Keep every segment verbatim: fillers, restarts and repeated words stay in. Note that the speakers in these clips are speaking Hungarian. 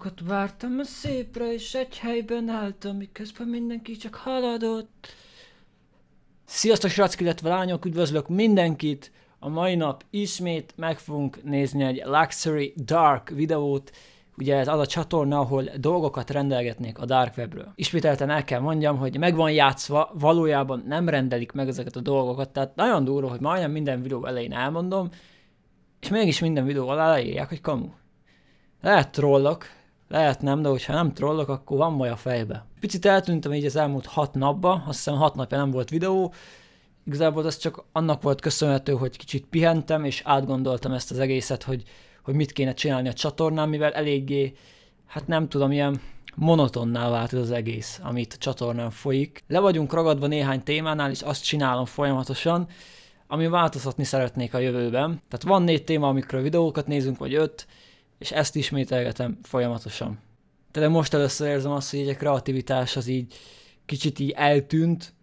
Sokat vártam a szépre, és egy helyben álltam, miközben mindenki csak haladott. Sziasztok srácok, illetve lányok, üdvözlök mindenkit! A mai nap ismét meg fogunk nézni egy Luxury Dark videót. Ugye ez az a csatorna, ahol dolgokat rendelgetnék a Dark Webről. Ismételten el kell mondjam, hogy meg van játszva, valójában nem rendelik meg ezeket a dolgokat, tehát nagyon durva, hogy majdnem minden videó elején elmondom, és mégis minden videó alá leírják, hogy kamu. Lehet trollok, lehet nem, de hogyha nem trollok, akkor van baj a fejbe. Picit eltűntem így az elmúlt hat napba, azt hiszem hat napja nem volt videó. Igazából ez csak annak volt köszönhető, hogy kicsit pihentem, és átgondoltam ezt az egészet, hogy, hogy mit kéne csinálni a csatornán, mivel eléggé, hát nem tudom, ilyen monotonná vált ez az egész, amit a csatornán folyik. Le vagyunk ragadva néhány témánál, és azt csinálom folyamatosan, ami változtatni szeretnék a jövőben. Tehát van négy téma, amikről videókat nézünk, vagy öt, és ezt ismételgetem folyamatosan. De most először érzem azt, hogy így a kreativitás az így kicsit így eltűnt,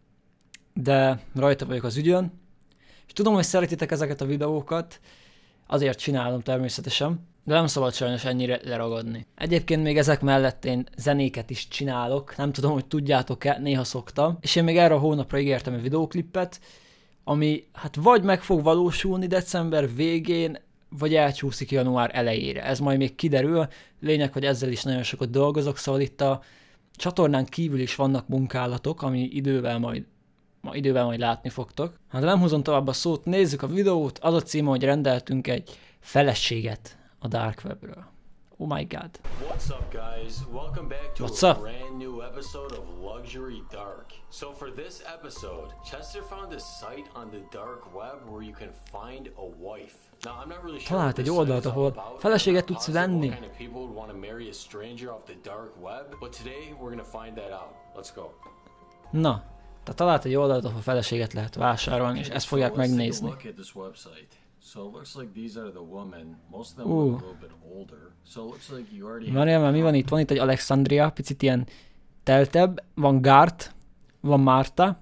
de rajta vagyok az ügyön. És tudom, hogy szeretitek ezeket a videókat, azért csinálom természetesen, de nem szabad sajnos ennyire leragadni. Egyébként még ezek mellett én zenéket is csinálok, nem tudom, hogy tudjátok-e, néha szoktam. És én még erre a hónapra ígértem egy videóklipet, ami hát vagy meg fog valósulni december végén, vagy elcsúszik január elejére. Ez majd még kiderül. Lényeg, hogy ezzel is nagyon sokat dolgozok, szóval itt a csatornán kívül is vannak munkálatok, ami idővel majd, ma idővel majd látni fogtok. Hát nem húzom tovább a szót, nézzük a videót. Az a címe, hogy rendeltünk egy feleséget a Dark Webről. Oh my god. What's up, guys? Welcome back to What's a up? brand new episode of Luxury Dark. So for this episode, Chester found a site on the dark web where you can find a wife. Now, I'm not really sure Talált what egy this oldalt, site is ahol all about. feleséget It's tudsz possible venni. what kind of people would want to marry a stranger off the dark web, but today we're gonna find that out. Let's go. Na, tehát talált egy oldalt, ahol feleséget lehet vásárolni, és ezt fogják So let's take a megnézni. look at this website. So it looks like these are the women. Most of them Ooh. look a little bit older. So it looks like you already Várjál, mert mi van itt? Van itt egy Alexandria, picit ilyen teltebb, van Gart, van Marta,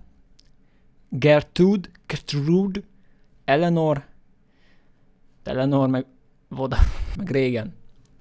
Gertrude, Gertrude, Eleanor, Eleanor, meg Voda, meg régen.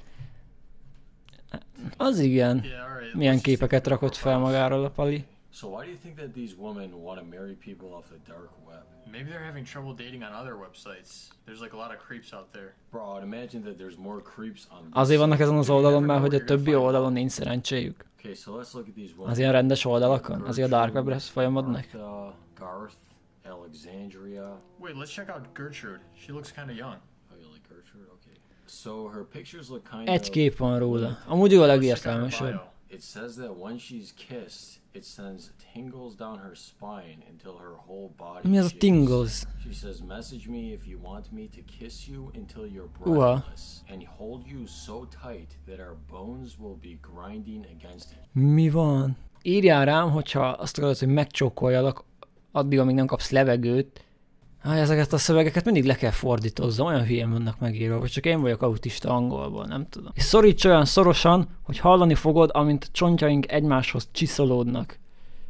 Az igen. Yeah, all right. Milyen Let's just képeket take a rakott fel magáról a pali. So why do you think that these women want to marry people off the dark web? Maybe they're having trouble dating on other websites. There's like a lot of creeps out there. Bro, I'd imagine that there's more creeps on this Azért vannak site. ezen az oldalon, mert hogy a többi oldalon nincs szerencséjük. Okay, so let's look at these women. Az ilyen rendes oldalakon? Azért a Dark Webre folyamodnak? Martha, Garth, Alexandria. Wait, let's check out Gertrude. She looks kind of young. Oh, you like Gertrude? Okay. So her pictures look kind Egy of... kép van róla. Amúgy ő a Let's check out her legértelmesebb. bio. It says that when she's kissed, it sends tingles down her spine until her whole body Mi az a shakes. tingles? She says, message me if you want me to kiss you until you're Uha. breathless and hold you so tight that our bones will be grinding against it. Mi van? Írjál rám, hogyha azt akarod, hogy megcsókoljalak, addig, amíg nem kapsz levegőt. Háj, ezeket a szövegeket mindig le kell fordítozzam, olyan hülyén vannak megírva, vagy csak én vagyok autista angolból, nem tudom. És szoríts olyan szorosan, hogy hallani fogod, amint a csontjaink egymáshoz csiszolódnak.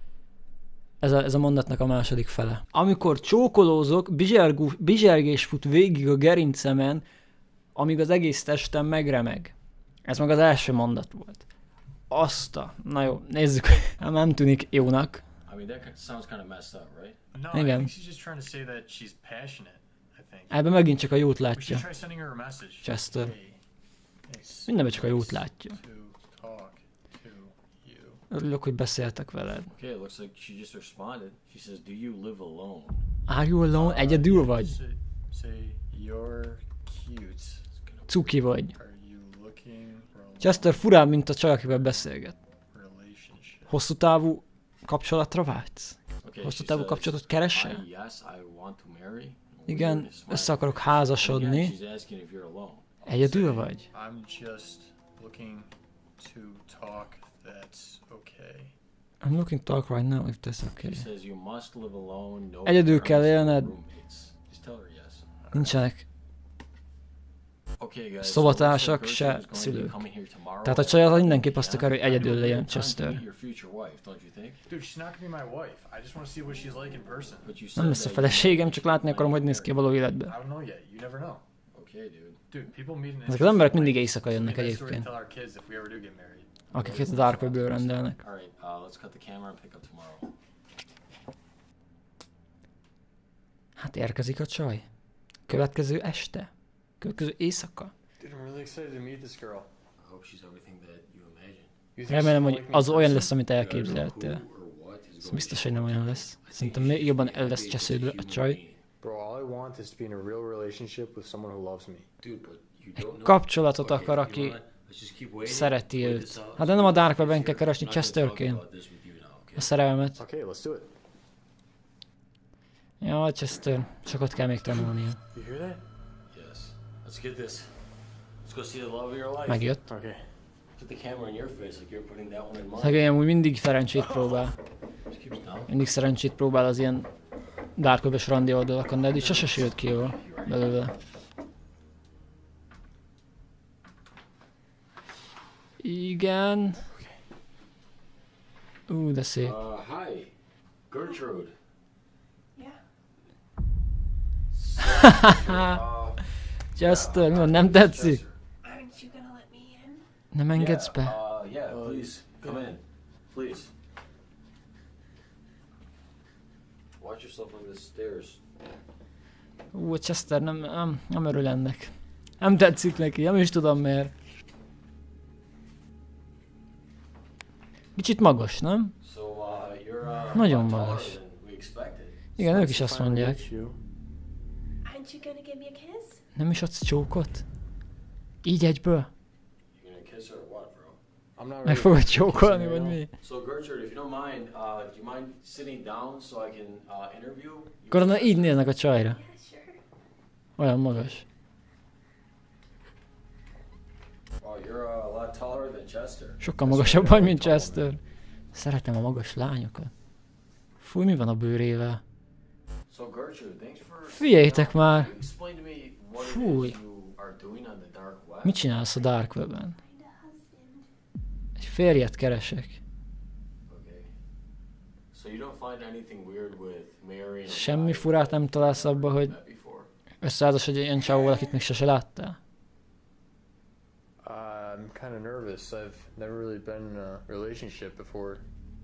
Ez a, ez a mondatnak a második fele. Amikor csókolózok, bizsergú, bizsergés fut végig a gerincemen, amíg az egész testem megremeg. Ez meg az első mondat volt. Azt a... Na jó, nézzük. Hát nem tűnik jónak. I mean, that sounds kind of messed up, right? No, I Again. think she's just trying to say that she's passionate, I think. Ebben megint csak a jót We should látja. try sending her a message. Chester. Hey, it's Mindenben csak a jót nice látja. to talk to you. Örülök, hogy beszéltek veled. Okay, it looks like she just responded. She says, do you live alone? Are you alone? Uh, Egyedül yeah, vagy? Say, say you're cute. Cuki vagy. Are you looking for a Chester furább, mint a csaj, akivel beszélget. relationship? Hosszú távú kapcsolatra vágysz? Okay, Hosszú she távú says, kapcsolatot keresel? "Hi, yes, I want to marry." Igen, Weird, smiley össze akarok face. Again, házasodni. she's asking if you're alone. Egyedül vagy? I'm just looking to talk. That's okay. I'm looking to talk right now if that's okay. She says you must live alone. No Egyedül kell parents, no élned. roommates. Just tell her yes. Nincsenek Okay, guys. szobatársak, so se Gertrude is going to be szülők. coming here tomorrow Tehát a at csaj az one mindenképp azt p m. akarja, hogy egyedül Kind of a legyen good time to Chester. meet your future wife, don't you think? Dude, she's not gonna be my wife. I just want to see what she's like in person. But you said Nem lesz a that you- feleségem, csak látni akarom, hogy néz ki a való életben. I don't know yet. You never know. Okay, dude. Dude, people meet in Ezek az emberek mindig like, éjszaka jönnek so maybe that's what we egyébként. tell our kids if we ever do get married. Akiket a Dark Webről rendelnek. Alright, uh, let's cut the camera and pick up tomorrow. Hát érkezik a csaj. Következő este. Következő éjszaka. Dude, I'm really excited to meet this girl. I hope she's everything that you imagine. You think Remélem, she'll hogy like me az in olyan person? lesz, amit I don't know elképzeltél. who or what is Ez going biztos, to hogy nem olyan show up. lesz. I think Szerintem you még should jobban be el lesz just a csesződve a human csaj. being. Bro, all I want is to be in a real relationship with someone who loves me. Dude, but you don't know. Kapcsolatot Okay, akar, you aki know what? Let's just keep waiting. szereti Wait őt. this out. Hát de nem a Dark Webben kell I'm keresni, not gonna talk Chesterként. about this with you now, okay? A szerelmet. Okay, let's do it. Ja, Chester. Sokat kell még tanulnia. You hear that? Yes. Let's get this. Let's go see the love of your life. Megjött. Okay. Put the camera in your face like you're putting that one in mine. Szegény amúgy mindig szerencsét próbál. Just keep down. Mindig szerencsét próbál az ilyen Dark Web-es randi oldalakon, de eddig sose sült ki jól belőle. Igen. Ú, de szép. Uh, hi. Gertrude. Yeah. Uh, Chester, mi van, nem tetszik? Aren't you gonna let me in? Nem engedsz yeah, be? Uh, yeah, please. Come in. Please. Watch yourself on the stairs. Ú, a Chester nem, nem, nem örül ennek. Nem tetszik neki, nem is tudom miért. Kicsit magas, nem? So, uh, you're uh, Nagyon a lot taller magas. than we expected. Igen, ők is Nice to azt finally mondják. meet you. Aren't you gonna give me a kiss? Nem is adsz csókot? Így egyből? You gonna kiss her or what, bro? I'm not ready Meg to fogod kiss you csókolni, right vagy now. mi? So, Gertrude, if you don't mind, uh, do you mind sitting down so I can uh, interview you? Korona így néznek a csajra. Yeah, sure. Olyan magas. Oh, you're uh, a lot taller than Chester. Sokkal magasabb vagy, mint Chester. Szeretem a magas lányokat. Fúj, mi van a bőrével? So, Gertrude, thanks for... Figyeljétek már! Can you explain to me what it Fúj. is you are doing on the dark web? Mit csinálsz a Dark Webben? Find a husband. Egy férjet keresek. Okay. So you don't find anything weird with marrying a Semmi guy furát nem találsz abba, hogy met before? összeházasodj egy ilyen csávóval, akit még sose láttál? Uh, I'm kind of nervous. I've never really been in a relationship before.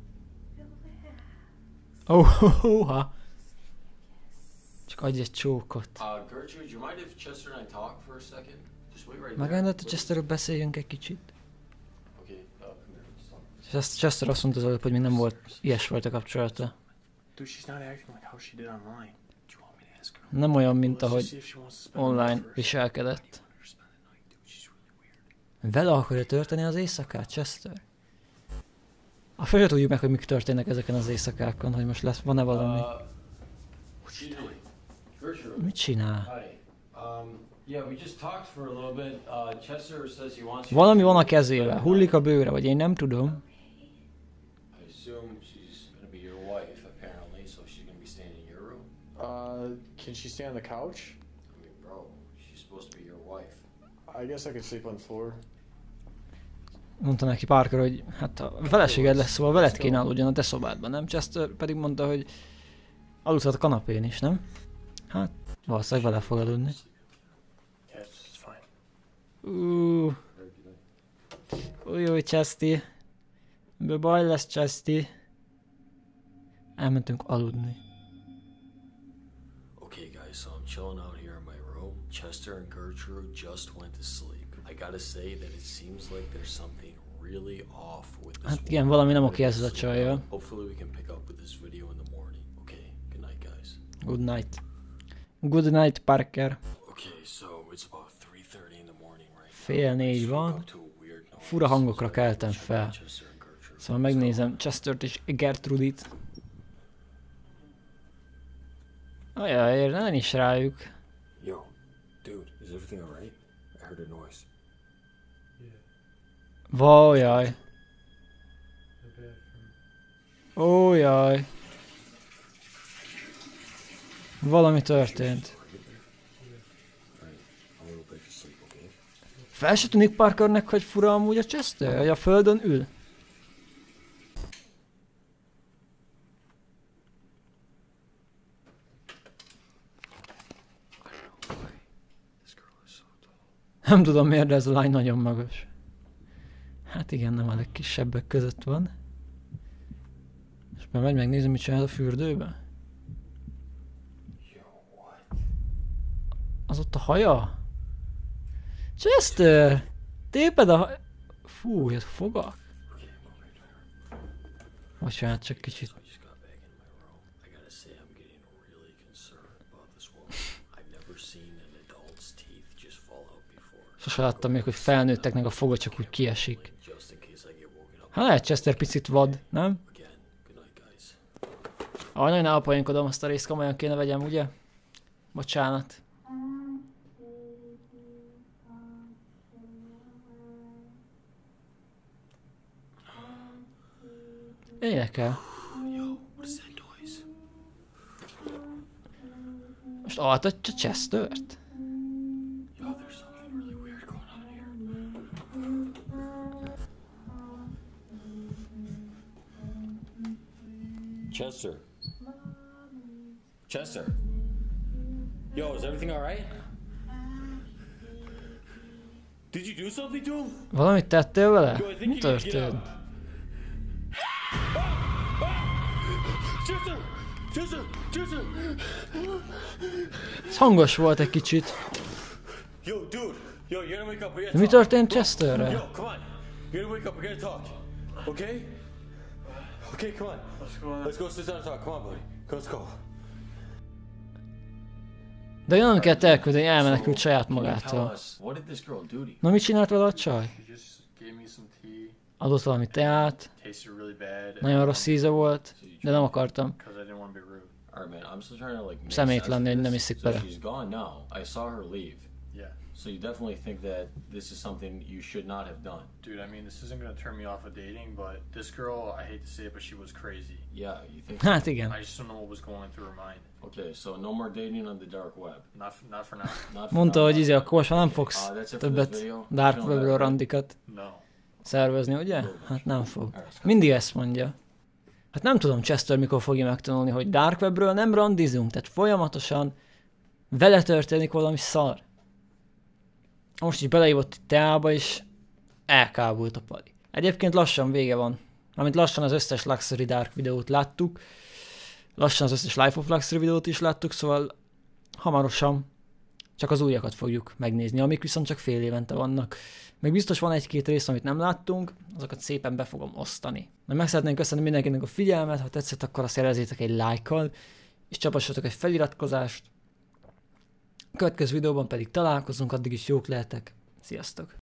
Relax. Ó, oh, ha. Csak adj egy csókot. Uh, Gertrude, you mind if Chester and I talk for a second? Just wait right there. Megengedett, hogy please. Chesterről beszéljünk egy kicsit? Okay, uh, come here. Just talk. És azt Chester azt mondta az előbb, hogy még nem volt ilyesfajta kapcsolata. Dude, she's not acting like how she did online. Do you want me to ask her? Nem olyan, mint Let's just ahogy see if she wants to spend the night online first. viselkedett. Let her spend the night, dude. She's really weird. Vele akarja tölteni az éjszakát, Chester? A sose tudjuk meg, hogy mik történnek ezeken az éjszakákon, hogy most lesz, van-e valami. Uh, what's she doing? Gertrude. Mit csinál? Hi. Um, yeah, we just talked for a little bit. Uh, Chester says he wants you Valami to- van a kezével, hullik a bőre, vagy én nem tudom. I assume she's gonna be your wife, apparently, so she's gonna be staying in your room. Uh, can she stay on the couch? I mean, bro, she's supposed to be your wife. I guess I could sleep on the floor. Mondta neki Parker, hogy hát a feleséged lesz, szóval veled kéne aludjon a te szobádban, nem? Chester pedig mondta, hogy aludhat a kanapén is, nem? Hát, valószínűleg vele fog aludni. Yeah, it's fine. Uuuuh. Új, új, Chesty. Ebből baj lesz, Chesty. Elmentünk aludni. Okay, guys, so I'm chilling out here in my room. Chester and Gertrude just went to sleep. I gotta say that it seems like there's something really off with this. Hát igen, valami nem oké woman. ezzel a csajjal. Hopefully we can pick up with this video in the morning. Okay, good night, guys. Good night. Good night, Parker. Okay, so it's about three thirty in the morning right now. Fél négy I just woke van. up to a weird noise. Fura hangokra keltem fel. Chester and Gertrude. Szóval megnézem Chestert és Gertrudit. Ajaj, ne is rájuk. Yo, dude, is everything alright? I heard a noise. Vajaj. Ó, jaj. Valami történt. I'm gonna go back to sleep, okay? Fel se tűnik Parkernek, hogy fura amúgy a Chester, hogy a földön ül? This girl is so tall. Nem tudom miért, de ez a lány nagyon magas. Hát igen, nem a legkisebbek között van. És már megy megnézni, mit csinál a fürdőbe. Az ott a haja? Chester! Téped a haj... Fú, ez fogak? Bocsánat, csak kicsit. Sose láttam még, hogy felnőtteknek a foga csak úgy kiesik. Hát lehet Chester picit vad, nem? Ah, nagyon elpoénkodom, azt a részt komolyan kéne vegyem, ugye? Bocsánat. Énekel. Most altatja Chestert? Chester. Chester. Yo, is everything alright? Did you do something to him? Valamit tettél vele? Mi történt? Chester! Chester! Chester! Ez hangos volt egy kicsit. Yo, dude! Yo, you're gonna wake up. We gotta De mi talk. történt Chesterrel? Yo, come on. You're gonna wake up. We gotta talk. Okay? Okay, come on. Let's go sit down and talk. Come on, buddy. Let's go. De nem kellett elküldeni, elmenekült saját Can you tell magától. us, what did this girl do to you? Na mit csinált vele a csaj? He just gave me some tea. Adott valami teát, Tasted really bad. nagyon rossz íze volt, de nem akartam. Because I didn't want to be rude. Alright, man. I'm still trying to like make Szemét sense lenni, of hogy nem this. iszik So bele. she's gone now. I saw her leave. Yeah. So you definitely think that this is something you should not have done. Dude, I mean, this isn't going to turn me off of dating, but this girl, I hate to say it, but she was crazy. Yeah, you think? Hát igen. I just don't know what was going through her mind. Okay, so no more dating on the dark web. Not, f- not for now. Not for Mondta, now. hogy izé, akkor most már nem fogsz Uh, that's it for this többet video. Dark Feeling Webről better? randikat No. szervezni, ugye? Hát nem fog. Alright, Mindig ezt mondja. Hát nem tudom Chester mikor fogja megtanulni, hogy Dark Webről nem randizunk, tehát folyamatosan vele történik valami szar. Most is beleívott itt teába, és elkábult a pali. Egyébként lassan vége van. Amint lassan az összes Luxury Dark videót láttuk, lassan az összes Life of Luxury videót is láttuk, szóval hamarosan csak az újakat fogjuk megnézni, amik viszont csak fél évente vannak. Még biztos van egy-két rész, amit nem láttunk, azokat szépen be fogom osztani. Na, meg szeretnénk köszönni mindenkinek a figyelmet, ha tetszett, akkor azt jelezzétek egy lájkkal, és csapassatok egy feliratkozást. A következő videóban pedig találkozunk, addig is jók lehetek. Sziasztok!